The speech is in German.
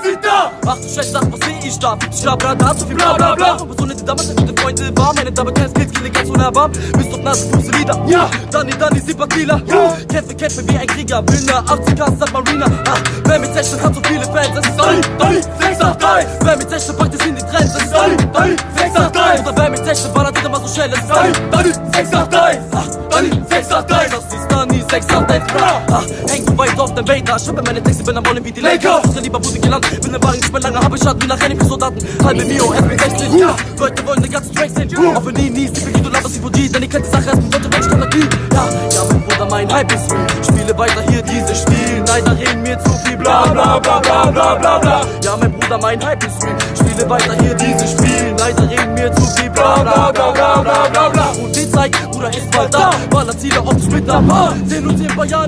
Mamacita. Ach du Scheiße, sag, was seh ich da? Ich hab grad da so viel bla bla bla. Personen, die damals gute Freunde waren. Meine Dame kein Skills, gehen ganz unerbarmt. Bist auf Nase, Fuße wieder. Ja. Danny, Sympathieler. Kämpfe wie ein Krieger. Bin der 80er Submariner. Wer mit 16 hat so viele Fans. Das ist Danny, 683. Wer mit 16 packt es in die Trends. Das ist Danny, 683. Oder wer mit 16 ballert immer so schnell. Das ist Danny, 683. Danny, 683. Das ist Danny, 683. Häng so weit auf dem Vader. Schreibe meine Texte, bin am Rollen wie die Lakers. Ich lieber Musik gelandet. Bin im Wagen, ich bin lange, hab ich Schaden wie nach Episodaten. Halbe Mio, SB16. Leute wollen den ganzen Track sehen. Auch wenn nie, Steve, du laberst CVG. Denn ich kennt die Sache erst mit Leute, wenn ich Standard. Ja, mein Bruder, mein Hype ist real. Spiele weiter hier dieses Spiel. Neider reden mir zu viel, bla bla bla bla bla bla bla. Ja, mein Bruder, mein Hype ist real. Spiele weiter hier dieses Spiel. Neider reden mir zu viel, bla bla bla bla bla bla bla. Und die Zeit, Bruder, ist bald da. Baller Ziele auf Twitter. Sehen uns in ein paar Jahren.